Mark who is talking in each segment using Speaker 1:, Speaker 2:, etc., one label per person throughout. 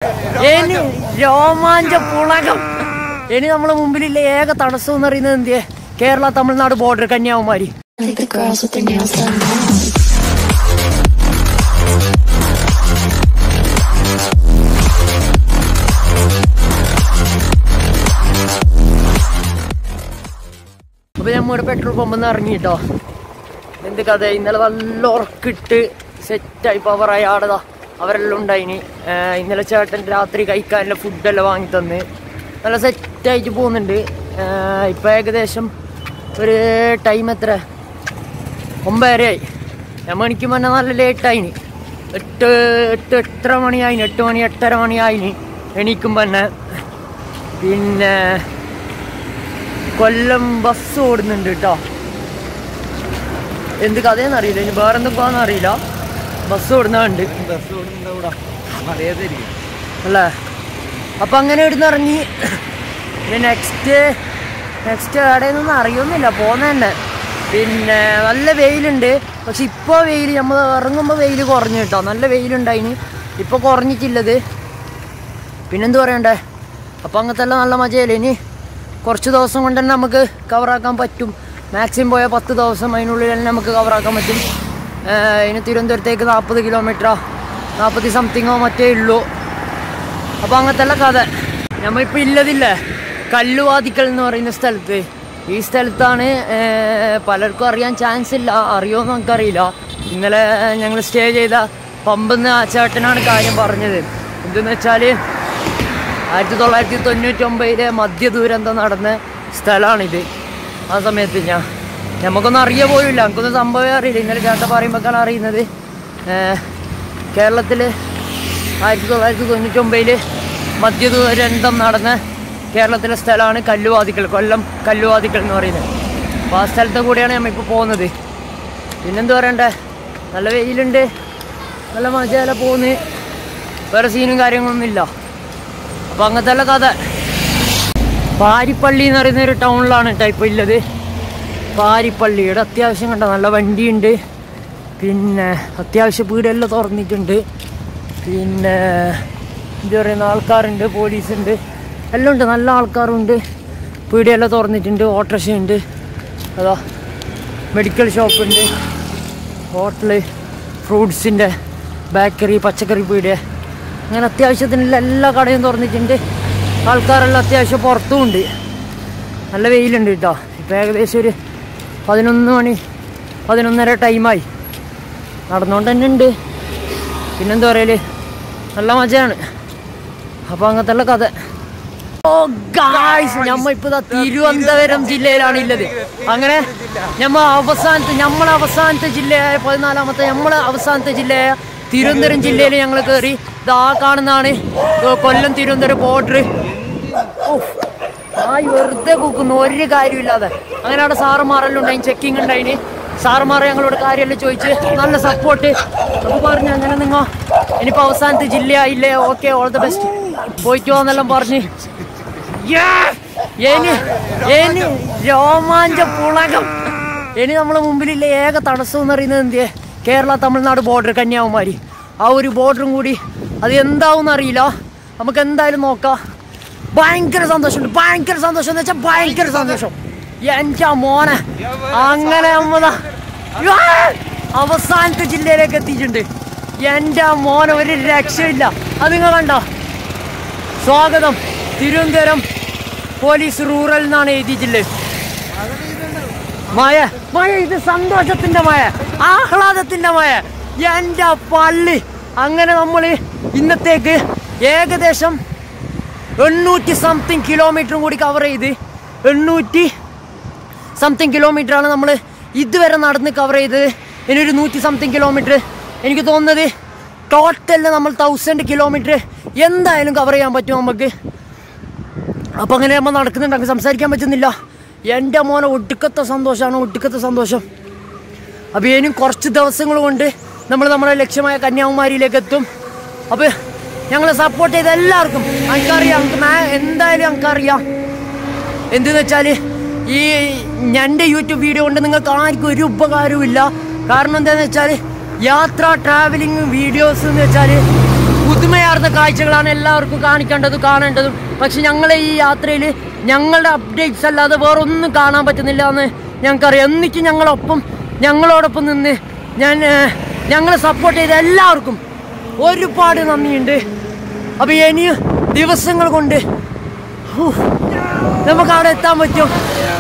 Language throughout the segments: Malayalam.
Speaker 1: ഇനി രോമാഞ്ച പുളകം. ഇനി നമ്മളെ മുമ്പിലുള്ള ഏക തടസ്സം എന്ന് പറയുന്നത് എന്തിയെ? കേരള തമിഴ്നാട് ബോർഡർ കന്യാകുമാരി. അപ്പൊ നമ്മൂടെ പെട്രോൾ പമ്പെന്ന് ഇറങ്ങിട്ടോ. എന്ത് കഥ, ഇന്നലെ നല്ല ഉറക്കിട്ട് സെറ്റായി പവറായി ആടതാ അവരെല്ലാം ഉണ്ടായിന്. ഇന്നലെ ചേട്ടൻ രാത്രി കഴിക്കാനുള്ള ഫുഡെല്ലാം വാങ്ങി തന്ന് നല്ല സെറ്റായിട്ട് പോകുന്നുണ്ട്. ഇപ്പം ഏകദേശം ഒരു ടൈം എത്ര 9:30 ഞാൻ മണിക്ക് മുന്നേ നല്ല ലേറ്റായിന്. 8 മണിയായിന്, 8 മണി 8:30 മണിയായിന് എണീക്കുമ്പോൾ തന്നെ. പിന്നെ കൊല്ലം ബസ് ഓടുന്നുണ്ട് കേട്ടോ. എന്ത് കഥയെന്നറിയില്ല, ഇനി വേറെ എന്തൊക്കെയാണെന്ന് അറിയില്ല. ബസ് ഓടുന്നുണ്ട് അല്ലേ. അപ്പം അങ്ങനെ ഇവിടുന്ന് ഇറങ്ങി. പിന്നെ നെക്സ്റ്റ് എവിടെയൊന്നും അറിയൊന്നുമില്ല പോകുന്ന തന്നെ. പിന്നെ നല്ല വെയിലുണ്ട്. പക്ഷെ ഇപ്പോൾ വെയിൽ നമ്മൾ ഇറങ്ങുമ്പോൾ വെയിൽ കുറഞ്ഞു കേട്ടോ. നല്ല വെയിലുണ്ടായിന്, ഇപ്പോൾ കുറഞ്ഞിട്ടില്ലത്. പിന്നെന്ത് പറയണ്ടേ. അപ്പം അങ്ങനത്തെ എല്ലാം നല്ല മജയല്ലേ. ഇനി കുറച്ച് ദിവസം കൊണ്ട് തന്നെ നമുക്ക് കവറാക്കാൻ പറ്റും. മാക്സിമം പോയാൽ 10 ദിവസം അതിനുള്ളിൽ തന്നെ നമുക്ക് കവറാക്കാൻ പറ്റും. ഇനി തിരുവനന്തപുരത്തേക്ക് 40 കിലോമീറ്ററോ 40 സംതിങ്ങോ മറ്റേ ഉള്ളൂ. അപ്പോൾ അങ്ങനത്തെ എല്ലാം കഥ. നമ്മളിപ്പോൾ ഇല്ലതില്ലേ കല്ലുവാതിക്കൽ എന്ന് പറയുന്ന സ്ഥലത്ത്. ഈ സ്ഥലത്താണ് പലർക്കും അറിയാൻ ചാൻസ് ഇല്ല, അറിയുമോ നമുക്കറിയില്ല. ഇന്നലെ ഞങ്ങൾ സ്റ്റേ ചെയ്ത പമ്പെന്ന് ആ ചേട്ടനാണ് കാര്യം പറഞ്ഞത്. എന്തെന്ന് വെച്ചാൽ 1999 മദ്യ ദുരന്തം നടന്ന സ്ഥലമാണിത്. ആ സമയത്ത് നമുക്കൊന്നും അറിയ പോലില്ല, നമുക്കൊന്നും സംഭവം അറിയില്ല. ഇന്നലെ ചേട്ടൻ പറയുമ്പോഴാണ് അറിയുന്നത്. കേരളത്തിൽ 1999 മദ്യ ദുരന്തം നടന്ന കേരളത്തിലെ സ്ഥലമാണ് കല്ലുവാതിക്കൽ, കൊല്ലം കല്ലുവാതിക്കൽ എന്ന് പറയുന്നത്. അപ്പോൾ ആ സ്ഥലത്തെ കൂടെയാണ് നമ്മളിപ്പോൾ പോകുന്നത്. പിന്നെന്ത് പറയണ്ടേ, നല്ല വെയിലുണ്ട്, നല്ല മജയില പോകുന്നു, വേറെ സീനും കാര്യങ്ങളൊന്നുമില്ല. അപ്പോൾ അങ്ങനത്തെ എല്ലാ കഥ. പാരിപ്പള്ളി എന്ന് പറയുന്ന ഒരു ടൗണിലാണ് കേട്ടോ ഇപ്പോൾ ഉള്ളത്. പാരിപ്പള്ളിയുടെ അത്യാവശ്യം കണ്ടോ നല്ല വണ്ടിയുണ്ട്. പിന്നെ അത്യാവശ്യം വീടെല്ലാം തുറന്നിട്ടുണ്ട്. പിന്നെ എന്താ പറയുന്ന ആൾക്കാരുണ്ട്, പോലീസുണ്ട്, എല്ലാം ഉണ്ട്, നല്ല ആൾക്കാരുണ്ട്. പീടിയെല്ലാം തുറന്നിട്ടുണ്ട്, ഓട്ടോറിക്ഷയുണ്ട്, അതാ മെഡിക്കൽ ഷോപ്പുണ്ട്, ഹോട്ടല്, ഫ്രൂട്ട്സിൻ്റെ ബേക്കറി, പച്ചക്കറി പീടിയ, അങ്ങനെ അത്യാവശ്യത്തിനുള്ള എല്ലാ കടയും തുറന്നിട്ടുണ്ട്. ആൾക്കാരെല്ലാം അത്യാവശ്യം പുറത്തും ഉണ്ട്. നല്ല വെയിലുണ്ട് കേട്ടോ. ഇപ്പോൾ ഏകദേശം ഒരു 11 മണി 11:30 ടൈമായി. നടന്നുകൊണ്ട് തന്നെ ഉണ്ട്. പിന്നെന്താ പറയല്, നല്ല മജയാണ്. അപ്പോൾ അങ്ങനത്തെ ഉള്ള കഥ. ഓ ഗായ്സ്, നമ്മ ഇപ്പോൾ തിരുവനന്തപുരം ജില്ലയിലാണ് ഉള്ളത്. അങ്ങനെ നമ്മളെ അവസാനത്തെ ജില്ലയായ 14ാമത്തെ നമ്മളെ അവസാനത്തെ ജില്ലയായ തിരുവനന്തപുരം ജില്ലയിൽ ഞങ്ങൾ കയറി. ഇതാ കാണുന്നതാണ് കൊല്ലം തിരുവനന്തപുരം ബോർഡർ. വെറുതെ കൂക്കുന്നു, ഒരു കാര്യമില്ലാതെ. അങ്ങനെ അവിടെ സാറുമാരെല്ലാം ഉണ്ടായി, ചെക്കിങ് ഉണ്ടായിന്. സാറുമാരെ ഞങ്ങളോട് കാര്യമെല്ലാം ചോദിച്ച് നല്ല സപ്പോർട്ട്. അപ്പോൾ പറഞ്ഞു അങ്ങനെ നിങ്ങൾ ഇനിയിപ്പോൾ അവസാനത്തെ ജില്ലയായില്ലേ, ഓക്കെ, ഓൾ ദ ബെസ്റ്റ്, പോയിട്ട് പോകാന്നെല്ലാം പറഞ്ഞ്. ഇനി രോമാഞ്ച പുളകം. ഇനി നമ്മളെ മുമ്പിലുള്ള ഏക തടസ്സം എന്ന് പറയുന്നത് എന്തിയെ? കേരള തമിഴ്നാട് ബോർഡർ കന്യാകുമാരി. ആ ഒരു ബോർഡറും കൂടി അത് എന്താവും അറിയില്ല. നമുക്ക് എന്തായാലും നോക്കാം. ഭയങ്കര സന്തോഷമുണ്ട്, ഭയങ്കര സന്തോഷം എന്ന് വെച്ചാൽ ഭയങ്കര സന്തോഷം. എൻ്റെ മോനെ, അങ്ങനെ നമ്മളാ അവസാനത്തെ ജില്ലയിലേക്ക് എത്തിയിട്ടുണ്ട്. എൻ്റെ മോനെ, ഒരു രക്ഷയില്ല. അത് നിങ്ങൾ കണ്ടോ? സ്വാഗതം തിരുവനന്തപുരം പോലീസ് റൂറൽ എന്നാണ് എഴുതിയിട്ടുള്ളത്. മഴ ഇത് സന്തോഷത്തിന്റെ മഴ, ആഹ്ലാദത്തിന്റെ മഴ. എൻ്റെ പള്ളി. അങ്ങനെ നമ്മൾ ഇന്നത്തേക്ക് ഏകദേശം 800 സംതിങ് കിലോമീറ്ററും കൂടി കവർ ചെയ്ത് 800 സംതിങ് കിലോമീറ്ററാണ് നമ്മൾ ഇതുവരെ നടന്ന് കവർ ചെയ്തത്. ഇനി ഒരു 100 സംതിങ് കിലോമീറ്റർ എനിക്ക് തോന്നുന്നത് ടോട്ടൽ നമ്മൾ 1000 കിലോമീറ്റർ എന്തായാലും കവർ ചെയ്യാൻ പറ്റും നമുക്ക്. അപ്പം അങ്ങനെ നമ്മൾ നടക്കുന്നുണ്ട്, അങ്ങ് സംസാരിക്കാൻ പറ്റുന്നില്ല. എൻ്റെ മോനെ ഒടുക്കത്തെ സന്തോഷമാണ്, ഒടുക്കത്തെ സന്തോഷം. അപ്പോൾ ഇനിയും കുറച്ച് ദിവസങ്ങൾ കൊണ്ട് നമ്മൾ നമ്മുടെ ലക്ഷ്യമായ കന്യാകുമാരിയിലേക്ക് എത്തും. അപ്പോൾ ഞങ്ങളെ സപ്പോർട്ട് ചെയ്ത എല്ലാവർക്കും എനിക്കറിയാം, എന്തായാലും എനിക്കറിയാം. എന്തെന്ന് വെച്ചാൽ ഈ എൻ്റെ യൂട്യൂബ് വീഡിയോ കൊണ്ട് നിങ്ങൾക്ക് ആർക്കും ഒരു ഉപകാരവും ഇല്ല. കാരണം എന്താണെന്ന് വെച്ചാൽ യാത്ര ട്രാവലിങ് വീഡിയോസ് എന്ന് വെച്ചാൽ പുതുമയാർന്ന കാഴ്ചകളാണ് എല്ലാവർക്കും കാണേണ്ടതും. പക്ഷെ ഞങ്ങളെ ഈ യാത്രയിൽ ഞങ്ങളുടെ അപ്ഡേറ്റ്സ് അല്ലാതെ വേറെ ഒന്നും കാണാൻ പറ്റുന്നില്ല എന്ന് ഞങ്ങൾക്കറിയാം. എന്നിട്ട് ഞങ്ങളോടൊപ്പം നിന്ന് ഞങ്ങളെ സപ്പോർട്ട് ചെയ്ത എല്ലാവർക്കും ഒരുപാട് നന്ദിയുണ്ട്. അപ്പോൾ ഇനിയും ദിവസങ്ങൾ കൊണ്ട് നമുക്ക് അവിടെ എത്താൻ പറ്റും.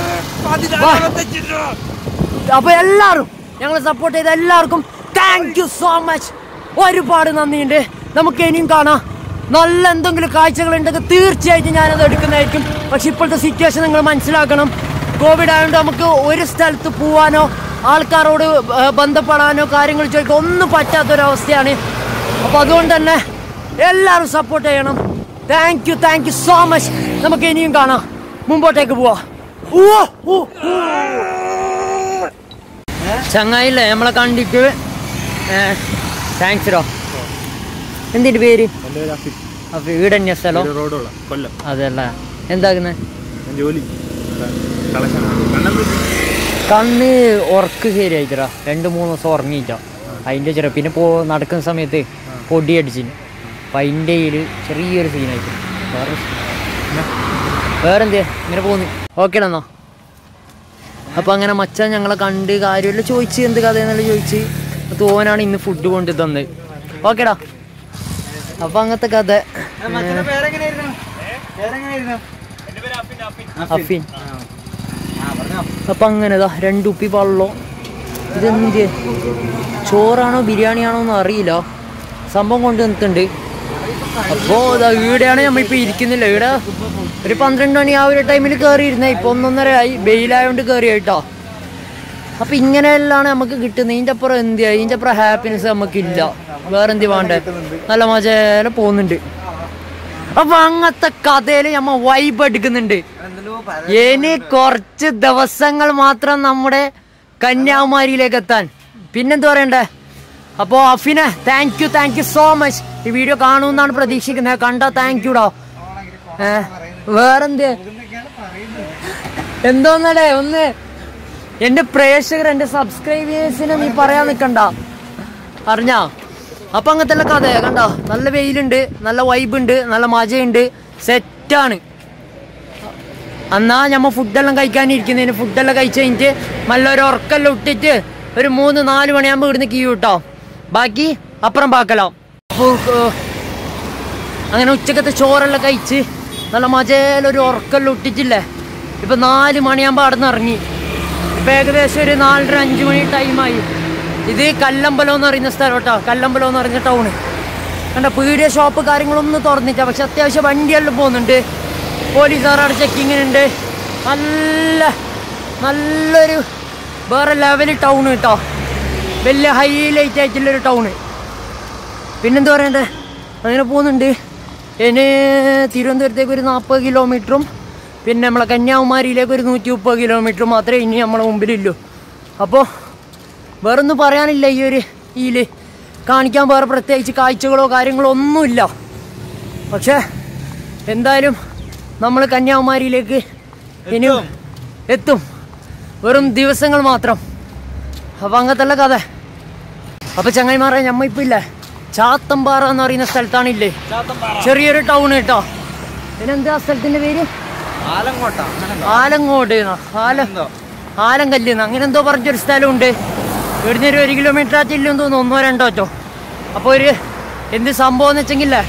Speaker 1: അപ്പോൾ എല്ലാവരും ഞങ്ങളെ സപ്പോർട്ട് ചെയ്ത എല്ലാവർക്കും താങ്ക് യു സോ മച്ച്. ഒരുപാട് നന്ദിയുണ്ട്. നമുക്ക് ഇനിയും കാണാം. നല്ല എന്തെങ്കിലും കാഴ്ചകളുണ്ടെങ്കിൽ തീർച്ചയായിട്ടും ഞാനത് എടുക്കുന്നതായിരിക്കും. പക്ഷെ ഇപ്പോഴത്തെ സിറ്റുവേഷൻ നിങ്ങൾ മനസ്സിലാക്കണം. കോവിഡ് ആയതുകൊണ്ട് നമുക്ക് ഒരു സ്ഥലത്ത് പോകാനോ ആൾക്കാരോട് ബന്ധപ്പെടാനോ കാര്യങ്ങൾ ചോദിക്കാൻ ഒന്നും പറ്റാത്തൊരവസ്ഥയാണ്. അപ്പോൾ അതുകൊണ്ട് തന്നെ എല്ലാവരും സപ്പോർട്ട് ചെയ്യണം. Thank you so much. നമുക്ക് ഇനിയും കാണാം. മുമ്പോട്ടേക്ക് പോവാം. ചങ്ങായില്ലേ നമ്മളെ കണ്ടിട്ട് താങ്ക്സ് റോ. എന്തിന്റെ പേര്? വീട് തന്നെ സ്ഥലം അതല്ല. എന്താകുന്നേ? കണ്ണ് ഉറക്ക് ശരിയായിട്ടാ. 2-3 ദിവസം ഉറങ്ങിയിട്ടാ. അതിൻ്റെ പിന്നെ നടക്കുന്ന സമയത്ത് പൊടി അടിച്ചിന്. അപ്പം അതിൻ്റെ ചെറിയൊരു സീനായിട്ട്. വേറെന്തേ ഇങ്ങനെ പോകുന്നു. ഓക്കേടാ എന്നാ. അപ്പം അങ്ങനെ മച്ചാൻ ഞങ്ങളെ കണ്ട് കാര്യമെല്ലാം ചോദിച്ച് എന്ത് കഥയെന്നെല്ലാം ചോദിച്ച് തോനാണ് ഇന്ന് ഫുഡ് കൊണ്ട് തന്നത്. ഓക്കേടാ. അപ്പം അങ്ങനത്തെ കഥ. അഫിൻ. അപ്പം അങ്ങനെതാ 2 ഉപ്പി വെള്ളം. ഇതെന്ത് ചോറാണോ ബിരിയാണിയാണോ ഒന്നും അറിയില്ല. സംഭവം കൊണ്ട് നിൽക്കുന്നുണ്ട്. അപ്പോൾ ഈടെയാണ് നമ്മളിപ്പോൾ ഇരിക്കുന്നില്ല. ഇവിടെ ഒരു 12 മണി ആ ഒരു ടൈമിൽ കയറിയിരുന്നേ. ഇപ്പോൾ 1:30 ആയി. വെയിലായതുകൊണ്ട് കയറിയായിട്ടോ. അപ്പം ഇങ്ങനെയെല്ലാം നമുക്ക് കിട്ടുന്നത്. ഇതിൻ്റെ അപ്പുറം എന്തിയാ? ഇതിൻ്റെ അപ്പുറം ഹാപ്പിനെസ് നമുക്കില്ല. വേറെ എന്ത് വേണ്ടേ? നല്ല മജേല പോകുന്നുണ്ട്. അപ്പം അങ്ങനത്തെ കഥയിൽ നമ്മൾ വൈബ് എടുക്കുന്നുണ്ട്. ഇനി കുറച്ച് ദിവസങ്ങൾ മാത്രം നമ്മുടെ കന്യാകുമാരിയിലേക്ക് എത്താൻ. പിന്നെന്ത് പറയണ്ടേ? അപ്പോൾ അഫിനെ താങ്ക് യു സോ മച്ച്. ഈ വീഡിയോ കാണുമെന്നാണ് പ്രതീക്ഷിക്കുന്നത്. കണ്ടാ താങ്ക് യുടാ. വേറെന്ത് എന്തോന്നടേ ഒന്ന് എൻ്റെ പ്രേക്ഷകർ എൻ്റെ സബ്സ്ക്രൈബേഴ്സിനെ നീ പറയാൻ നിൽക്കണ്ട അറിഞ്ഞാ. അപ്പം അങ്ങനത്തെ കഥ കണ്ടോ. നല്ല വെയിലുണ്ട്, നല്ല വൈബുണ്ട്, നല്ല മജയുണ്ട്, സെറ്റാണ്. എന്നാ നമ്മൾ ഫുഡെല്ലാം കഴിക്കാനിരിക്കുന്നതിന് ഫുഡെല്ലാം കഴിച്ച് കഴിഞ്ഞിട്ട് നല്ലൊരു ഉറക്കെല്ലാം ഇട്ടിട്ട് ഒരു 3-4 മണിയാകുമ്പോൾ ഇവിടുന്ന് കീ കിട്ടോ. ബാക്കി അപ്പുറം പാക്കലാം. അപ്പോൾ അങ്ങനെ ഉച്ചക്കത്തെ ചോറെല്ലാം കഴിച്ച് നല്ല മജയിലൊരു ഉറക്കെല്ലാം ഇട്ടിട്ടില്ലേ. ഇപ്പം 4 മണിയാകുമ്പോൾ അവിടെ നിന്ന് ഇറങ്ങി. ഇപ്പം ഏകദേശം ഒരു 4:30-5 മണി ടൈമായി. ഇത് കല്ലമ്പലം എന്ന് പറയുന്ന സ്ഥലം കേട്ടോ. കല്ലമ്പലം എന്ന് പറയുന്ന ടൗണ് കണ്ട. പീടിയ ഷോപ്പ് കാര്യങ്ങളൊന്നും തുറന്നില്ല. പക്ഷെ അത്യാവശ്യം വണ്ടിയെല്ലാം പോകുന്നുണ്ട്. പോലീസുകാരുടെ ചെക്കിങ്ങിനുണ്ട്. നല്ലൊരു വേറെ ലെവൽ ടൗണ് കേട്ടോ. വലിയ ഹൈലൈറ്റ് ആയിട്ടുള്ളൊരു ടൗണ്. പിന്നെന്താ പറയണ്ടേ? അങ്ങനെ പോകുന്നുണ്ട്. ഇനി തിരുവനന്തപുരത്തേക്ക് ഒരു 40 കിലോമീറ്ററും പിന്നെ നമ്മളെ കന്യാകുമാരിയിലേക്ക് ഒരു 130 കിലോമീറ്റർ മാത്രമേ ഇനി നമ്മളെ മുമ്പിലുള്ളൂ. അപ്പോൾ വേറൊന്നും പറയാനില്ല. ഇതിൽ കാണിക്കാൻ വേറെ പ്രത്യേകിച്ച് കാഴ്ചകളോ കാര്യങ്ങളോ ഒന്നുമില്ല. പക്ഷേ എന്തായാലും നമ്മൾ കന്യാകുമാരിയിലേക്ക് ഇനി എത്തും. വെറും ദിവസങ്ങൾ മാത്രം. അപ്പം അങ്ങനത്തെ കഥ. അപ്പം ചങ്ങായിമാരെ ഞമ്മ ഇപ്പം ഇല്ലേ ചാത്തമ്പാറ എന്ന് പറയുന്ന സ്ഥലത്താണില്ലേ. ചെറിയൊരു ടൗൺ കേട്ടോ. പിന്നെന്താ സ്ഥലത്തിൻ്റെ പേര്? ആലങ്കോട് ആലങ്കല്ല് അങ്ങനെ എന്തോ പറഞ്ഞൊരു സ്ഥലമുണ്ട്. ഇവിടുന്ന് ഒരു 1 കിലോമീറ്റർ ആറ്റില്ലെന്ന് തോന്നുന്നു. 1-2 അപ്പോൾ എന്ത് സംഭവം എന്ന് വെച്ചെങ്കിലേ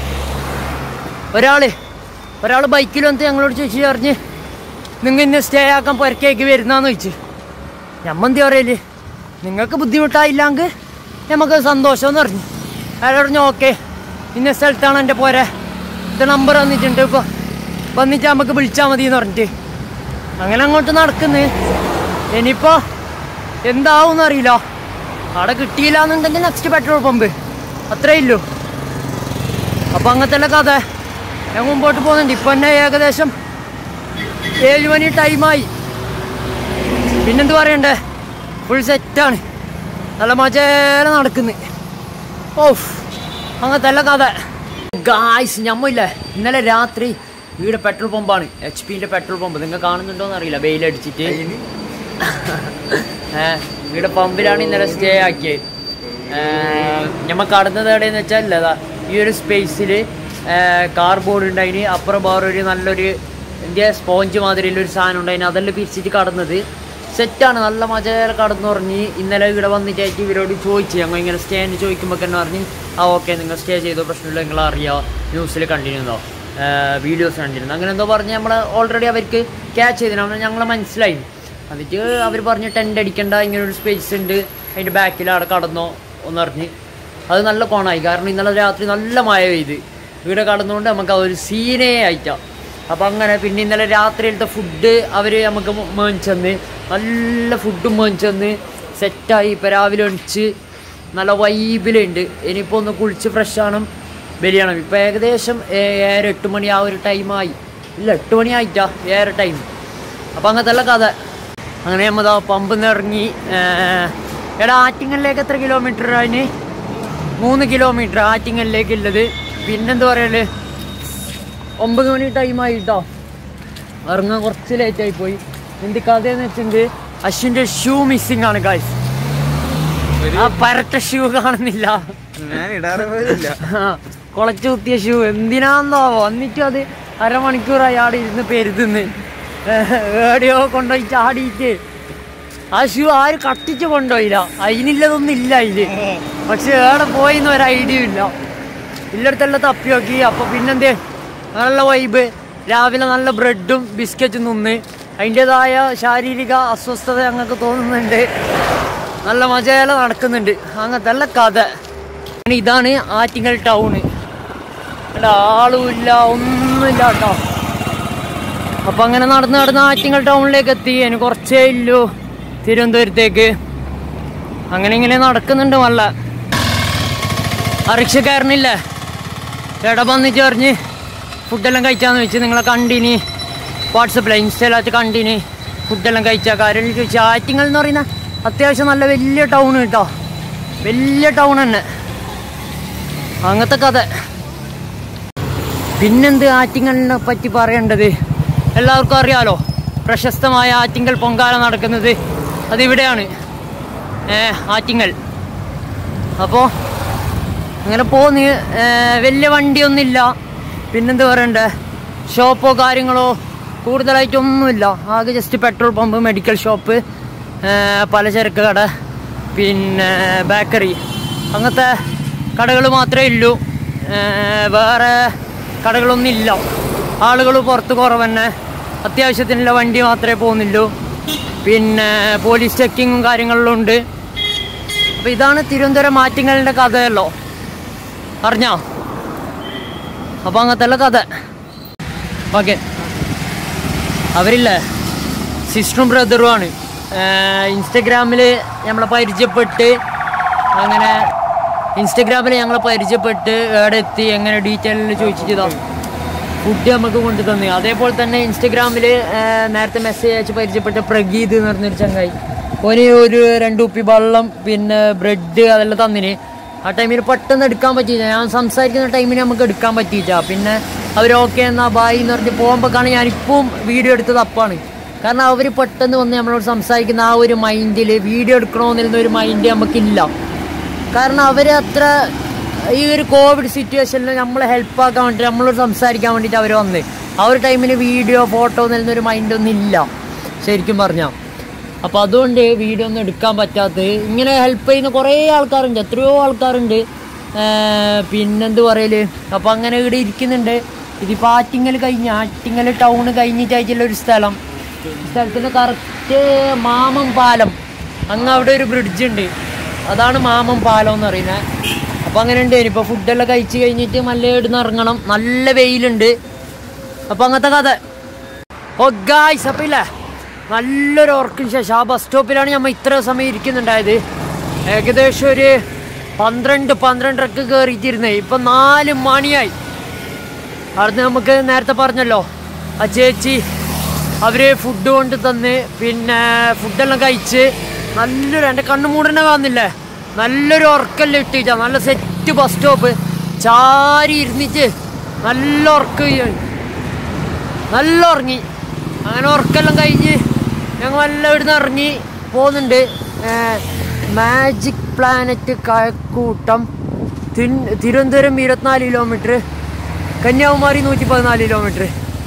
Speaker 1: ഒരാൾ ബൈക്കിൽ വന്നിട്ട് ഞങ്ങളോട് ചോദിച്ചു പറഞ്ഞ് നിങ്ങൾ ഇന്ന് സ്റ്റേ ആക്കാൻ പുരക്കേക്ക് വരുന്നാന്ന് ചോദിച്ചു. ഞമ്മന്തി പറയല് നിങ്ങൾക്ക് ബുദ്ധിമുട്ടായില്ലെങ്കിൽ നമുക്ക് സന്തോഷം എന്ന് പറഞ്ഞു. അയാൾ പറഞ്ഞു ഓക്കെ ഇന്ന സ്ഥലത്താണ് എൻ്റെ പോരെ, ഇത് നമ്പർ വന്നിട്ടുണ്ട്, ഇപ്പോൾ വന്നിട്ട് നമുക്ക് വിളിച്ചാൽ മതി എന്ന് പറഞ്ഞിട്ട് അങ്ങനെ അങ്ങോട്ട് നടക്കുന്നു. ഇനിയിപ്പോൾ എന്താവും എന്നറിയില്ല. അവിടെ കിട്ടിയില്ല എന്നുണ്ടെങ്കിൽ നെക്സ്റ്റ് പെട്രോൾ പമ്പ്, അത്രേ ഇല്ലൂ. അപ്പോൾ അങ്ങനത്തെ കഥ ഞാൻ മുമ്പോട്ട് പോകുന്നുണ്ട്. ഇപ്പം തന്നെ ഏകദേശം 7 മണി ടൈമായി. പിന്നെന്ത് പറയണ്ടേ, ഫുൾ സെറ്റാണ്, നല്ല മജേല നടക്കുന്നു. ഓഫ് അങ്ങനത്തെ കഥ. ഗായ്സ് ഞമ്മയില്ലേ ഇന്നലെ രാത്രി ഇവിടെ പെട്രോൾ പമ്പാണ്, HP-ൻ്റെ പെട്രോൾ പമ്പ്. നിങ്ങൾ കാണുന്നുണ്ടോയെന്ന് അറിയില്ല, വെയിലടിച്ചിട്ട്. ഇവിടെ പമ്പിലാണ് ഇന്നലെ സ്റ്റേ ആക്കിയത്. ഞമ്മ കടന്നത് എവിടെയെന്ന് വെച്ചാൽ അതാ ഈ ഒരു സ്പേസിൽ കാർബോർഡ് ഉണ്ടായിന്, അപ്പുറം വേറൊരു നല്ലൊരു ഇന്ത്യ സ്പോഞ്ച് മാതിരിയുള്ളൊരു സാധനം ഉണ്ടായിന്, അതെല്ലാം പിരിച്ചിട്ട് കടന്നത് സെറ്റാണ്. നല്ല മജയിൽ കടന്നു പറഞ്ഞ് ഇന്നലെ ഇവിടെ വന്നിട്ടായിട്ട് ഇവരോട് ചോദിച്ചു, ഞങ്ങൾ ഇങ്ങനെ സ്റ്റേന്ന് ചോദിക്കുമ്പോൾ തന്നെ പറഞ്ഞ് ഓക്കെ നിങ്ങൾ സ്റ്റേ ചെയ്തോ, പ്രശ്നമില്ല, നിങ്ങൾ അറിയാം, ന്യൂസിൽ കണ്ടിരുന്നോ, വീഡിയോസ് കണ്ടിരുന്നു, അങ്ങനെ എന്തോ പറഞ്ഞ് നമ്മൾ ഓൾറെഡി അവർക്ക് ക്യാച്ച് ചെയ്തിരുന്നു, ഞങ്ങൾ മനസ്സിലായി. എന്നിട്ട് അവർ പറഞ്ഞ് ടെൻ്റ് അടിക്കേണ്ട, ഇങ്ങനൊരു സ്പേസ് ഉണ്ട് അതിൻ്റെ ബാക്കിൽ അവിടെ കടന്നോ എന്ന് പറഞ്ഞ്. അത് നല്ല കോണായി, കാരണം ഇന്നലെ രാത്രി നല്ല മഴ പെയ്ത് ഇവിടെ കടന്നുകൊണ്ട് നമുക്ക് അതൊരു സീനേ ആയിട്ടാണ്. അപ്പം അങ്ങനെ പിന്നെ ഇന്നലെ രാത്രിയിലത്തെ ഫുഡ് അവർ നമുക്ക് മേടിച്ചെന്ന്, നല്ല ഫുഡും മേടിച്ചെന്ന് സെറ്റായി. ഇപ്പം രാവിലെ എണിച്ച് നല്ല വൈബിലുണ്ട്. ഇനിയിപ്പോൾ ഒന്ന് കുളിച്ച് ഫ്രഷാണ് ബലിയണം. ഇപ്പം ഏകദേശം 7-8 മണി ആ ഒരു ടൈമായി, ഇല്ല 8 മണി ആയിട്ടാ 7 ടൈം. അപ്പം അങ്ങനത്തെ എല്ലാ കഥ. അങ്ങനെ നമ്മൾ പമ്പിൽ നിന്ന് ഇറങ്ങി. എടാ ആറ്റിങ്ങലിലേക്ക് എത്ര കിലോമീറ്റർ അതിന്? 3 കിലോമീറ്റർ ആറ്റിങ്ങലിലേക്കുള്ളത്. പിന്നെന്താ പറയല്, 9 മണി ടൈമായി കേട്ടോ. ഇറങ്ങാൻ കുറച്ച് ലേറ്റായി പോയി. എന്ത് കഥയെന്ന് വെച്ചെങ്കിൽ അശ്വിൻ്റെ ഷൂ മിസ്സിങ് ആണ് ഗൈസ്. ആ പരട്ട ഷൂ കാണുന്നില്ല, കുളച്ചു കുത്തിയ ഷൂ. എന്തിനാന്നോ വന്നിട്ടും അത് അരമണിക്കൂറായി അവിടെ ഇരുന്ന് പെരുതുന്ന്, എവിടെയോ കൊണ്ടുപോയി ചാടിയിട്ട്. ആ ഷൂ ആര് കട്ടിച്ച് കൊണ്ടുപോയില്ല, അതിനില്ലതൊന്നും ഇല്ല അതില്. പക്ഷെ എവിടെ പോയിന്ന് ഒരു ഐഡിയ ഇല്ല. ഇല്ലടത്തെല്ലാം തപ്പി നോക്കി. അപ്പോൾ പിന്നെന്തേ നല്ല വൈബ്. രാവിലെ നല്ല ബ്രെഡും ബിസ്ക്കറ്റും തിന്ന് അതിൻ്റെതായ ശാരീരിക അസ്വസ്ഥത ഞങ്ങൾക്ക് തോന്നുന്നുണ്ട്. നല്ല മജയില നടക്കുന്നുണ്ട്. അങ്ങനത്തെ നല്ല കഥ. ഇതാണ് ആറ്റിങ്ങൽ ടൗണ്. ആളുമില്ല, ഒന്നുമില്ല കേട്ടോ. അപ്പം അങ്ങനെ നടന്ന് ആറ്റിങ്ങൽ ടൗണിലേക്ക് എത്തി. എനിക്ക് കുറച്ചേ ഇല്ലൂ തിരുവനന്തപുരത്തേക്ക്. അങ്ങനെ ഇങ്ങനെ നടക്കുന്നുണ്ട്. നല്ല റിക്ഷക്കാരനില്ലേ എവിടെ വന്നിട്ട് പറഞ്ഞ് ഫുഡെല്ലാം കഴിച്ചാന്ന് വെച്ച്. നിങ്ങളെ കണ്ടിനി വാട്സപ്പിൽ ഇൻസ്റ്റയിലായിട്ട് കണ്ടിനി ഫുഡെല്ലാം കഴിച്ചാൽ കാര്യം ചോദിച്ചു. ആറ്റിങ്ങൽ എന്ന് പറയുന്ന അത്യാവശ്യം നല്ല വലിയ ടൗൺ കേട്ടോ, വലിയ ടൗൺ തന്നെ. അങ്ങനത്തെ കഥ. പിന്നെന്ത് ആറ്റിങ്ങലിനെ പറ്റി പറയേണ്ടത്, എല്ലാവർക്കും അറിയാലോ, പ്രശസ്തമായ ആറ്റിങ്ങൽ പൊങ്കാല നടക്കുന്നത് അതിവിടെയാണ്, ആറ്റിങ്ങൽ. അപ്പോൾ അങ്ങനെ പോന്ന് വലിയ വണ്ടിയൊന്നുമില്ല. പിന്നെന്ത് പറയണ്ടേ, ഷോപ്പോ കാര്യങ്ങളോ കൂടുതലായിട്ടൊന്നുമില്ല. ആകെ just petrol pump, medical shop, പലചരക്ക് കട, പിന്നെ ബേക്കറി, അങ്ങനത്തെ കടകൾ മാത്രമേ ഉള്ളൂ. വേറെ കടകളൊന്നുമില്ല. ആളുകൾ പുറത്ത് കുറവ് തന്നെ. അത്യാവശ്യത്തിനുള്ള വണ്ടി മാത്രമേ പോകുന്നുള്ളൂ. പിന്നെ പോലീസ് ചെക്കിങ്ങും കാര്യങ്ങളിലും ഉണ്ട്. അപ്പോൾ ഇതാണ് തിരുവനന്തപുരം ആറ്റിങ്ങലിൻ്റെ കഥയല്ലോ, അറിഞ്ഞോ? അപ്പോൾ അങ്ങനത്തെ എല്ലാ കഥ. ഓക്കെ, അവരില്ലേ സിസ്റ്ററും ബ്രദറുമാണ്. ഇൻസ്റ്റഗ്രാമിൽ നമ്മളെ പരിചയപ്പെട്ട്, അങ്ങനെ ഇൻസ്റ്റഗ്രാമിൽ ഞങ്ങളെ പരിചയപ്പെട്ട് എവിടെ എത്തി എങ്ങനെ ഡീറ്റെയിലിൽ ചോദിച്ചിട്ടാ ഫുഡ് നമുക്ക് കൊണ്ടു തന്നു. അതേപോലെ തന്നെ ഇൻസ്റ്റഗ്രാമിൽ നേരത്തെ മെസ്സേജ് അയച്ച് പരിചയപ്പെട്ട പ്രഗീത് എന്ന് പറഞ്ഞൊരു ചങ്ങായി, ഓന് ഒരു 2 കുപ്പി വെള്ളം പിന്നെ ബ്രെഡ് അതെല്ലാം തന്നിന്. ആ ടൈമിൽ പെട്ടെന്ന് എടുക്കാൻ പറ്റിയില്ല. ഞാൻ സംസാരിക്കുന്ന ടൈമിന് നമുക്ക് എടുക്കാൻ പറ്റിയില്ല. പിന്നെ അവർ ഓക്കെ എന്നാ ബായ് എന്ന് പറഞ്ഞിട്ട് പോകുമ്പോഴാണ് ഞാനിപ്പം വീഡിയോ എടുത്തത്. അപ്പാണ് കാരണം അവർ പെട്ടെന്ന് വന്ന് നമ്മളോട് സംസാരിക്കുന്ന ആ ഒരു മൈൻഡിൽ വീഡിയോ എടുക്കണമെന്നിരുന്ന ഒരു മൈൻഡ് നമുക്കില്ല. കാരണം അവർ അത്ര ഈ ഒരു കോവിഡ് സിറ്റുവേഷനിൽ നമ്മളെ ഹെൽപ്പാക്കാൻ വേണ്ടിയിട്ട് നമ്മളോട് സംസാരിക്കാൻ വേണ്ടിയിട്ട് അവർ വന്ന് ആ ഒരു ടൈമിന് വീഡിയോ ഫോട്ടോ എന്നൊരു മൈൻഡൊന്നും ഇല്ല ശരിക്കും പറഞ്ഞാൽ. അപ്പോൾ അതുകൊണ്ട് വീഡിയോ ഒന്നും എടുക്കാൻ പറ്റാത്തത്. ഇങ്ങനെ ഹെൽപ്പ് ചെയ്യുന്ന കുറേ ആൾക്കാരുണ്ട്, എത്രയോ ആൾക്കാരുണ്ട്. പിന്നെന്ത് പറയൽ. അപ്പോൾ അങ്ങനെ ഇവിടെ ഇരിക്കുന്നുണ്ട്. ഇതിപ്പോൾ ആറ്റിങ്ങൽ ടൗണ് കഴിഞ്ഞിട്ടായിട്ടുള്ളൊരു സ്ഥലത്തിന് കറക്റ്റ് മാമം പാലം, അങ്ങ് അവിടെ ഒരു ബ്രിഡ്ജ് ഉണ്ട്, അതാണ് മാമം പാലം എന്ന് പറയുന്നത്. അപ്പോൾ അങ്ങനെ ഉണ്ട്. ഇനിയിപ്പോൾ ഫുഡെല്ലാം കഴിച്ച് കഴിഞ്ഞിട്ട് നല്ല ഇവിടുന്ന് ഇറങ്ങണം. നല്ല വെയിലുണ്ട്. അപ്പോൾ അങ്ങനത്തെ കഥ. ഓ ഗായ്സ്, അപ്പോൾ ഇല്ലേ നല്ലൊരു ഉറക്കിന് ശേഷം ആ ബസ് സ്റ്റോപ്പിലാണ് നമ്മൾ ഇത്ര സമയം ഇരിക്കുന്നുണ്ടായത്. ഏകദേശം ഒരു 12-12:30 കയറിയിട്ടിരുന്നേ. ഇപ്പം 4 മണിയായി. അവിടുന്ന് നമുക്ക് നേരത്തെ പറഞ്ഞല്ലോ ആ ചേച്ചി അവർ ഫുഡ് കൊണ്ട് തന്ന്. പിന്നെ ഫുഡെല്ലാം കഴിച്ച് നല്ലൊരു, എൻ്റെ കണ്ണു മൂടനെ വന്നില്ലേ, നല്ലൊരു ഉറക്കെല്ലാം ഇട്ടിട്ടാ. നല്ല സെറ്റ് ബസ് സ്റ്റോപ്പ്, ചാരി ഇരുന്നിട്ട് നല്ല ഉറങ്ങി. അങ്ങനെ ഉറക്കെല്ലാം കഴിഞ്ഞ് ഞങ്ങൾ എല്ലാം ഇവിടുന്ന് ഇറങ്ങി പോകുന്നുണ്ട്. Magic Planet Kazhakkoottam Thiruvananthapuram 24 kilometre, Kanyakumari 114 kilometre.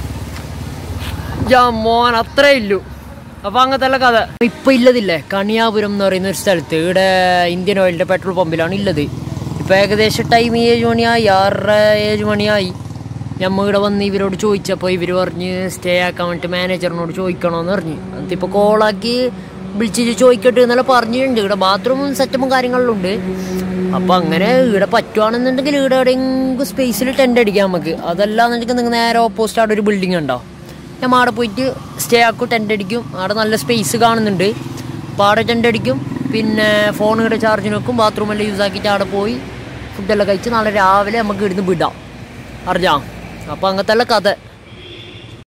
Speaker 1: മോൻ അത്രേ ഇല്ലു. അപ്പോൾ അങ്ങനത്തെ കഥ ഇപ്പം ഇല്ലതില്ലേ. കണിയാപുരം എന്ന് പറയുന്ന ഒരു സ്ഥലത്ത് ഇവിടെ ഇന്ത്യൻ ഓയിലിൻ്റെ പെട്രോൾ പമ്പിലാണ് ഉള്ളത്. ഇപ്പോൾ ഏകദേശം ടൈം 7 മണിയായി, 6-7 മണിയായി. നമ്മൾ ഇവിടെ വന്ന് ഇവരോട് ചോദിച്ചപ്പോൾ ഇവർ പറഞ്ഞ് സ്റ്റേ ആക്കാൻ വേണ്ടിയിട്ട് മാനേജറിനോട് ചോദിക്കണമെന്ന് പറഞ്ഞ്. അതിപ്പോൾ കോളാക്കി വിളിച്ച് ചോദിക്കട്ടെ എന്നെല്ലാം പറഞ്ഞിട്ടുണ്ട്. ഇവിടെ ബാത്റൂമും സെറ്റപ്പും കാര്യങ്ങളിലുണ്ട്. അപ്പോൾ അങ്ങനെ ഇവിടെ പറ്റുവാണെന്നുണ്ടെങ്കിൽ ഇവിടെ എവിടെയെങ്കിലും സ്പേസിൽ ടെൻ്റ് അടിക്കാം നമുക്ക്. അതല്ലാന്നുണ്ടെങ്കിൽ നിങ്ങൾ നേരെ ഓപ്പോസിറ്റ് അവിടെ ഒരു ബിൽഡിംഗ് ഉണ്ടോ, നമ്മൾ അവിടെ പോയിട്ട് സ്റ്റേ ആക്കും, ടെൻ്റ് അടിക്കും. അവിടെ നല്ല സ്പേസ് കാണുന്നുണ്ട്. അപ്പോൾ അവിടെ ടെൻ്റ് അടിക്കും. പിന്നെ ഫോൺ ഇവിടെ ചാർജിന് വെക്കും. ബാത്റൂമെല്ലാം യൂസ് ആക്കിയിട്ട് അവിടെ പോയി ഫുഡെല്ലാം കഴിച്ച് നാളെ രാവിലെ നമുക്ക് ഇവിടുന്ന് വിടാം. അറിയാം. അപ്പോൾ അങ്ങനത്തെ കഥ.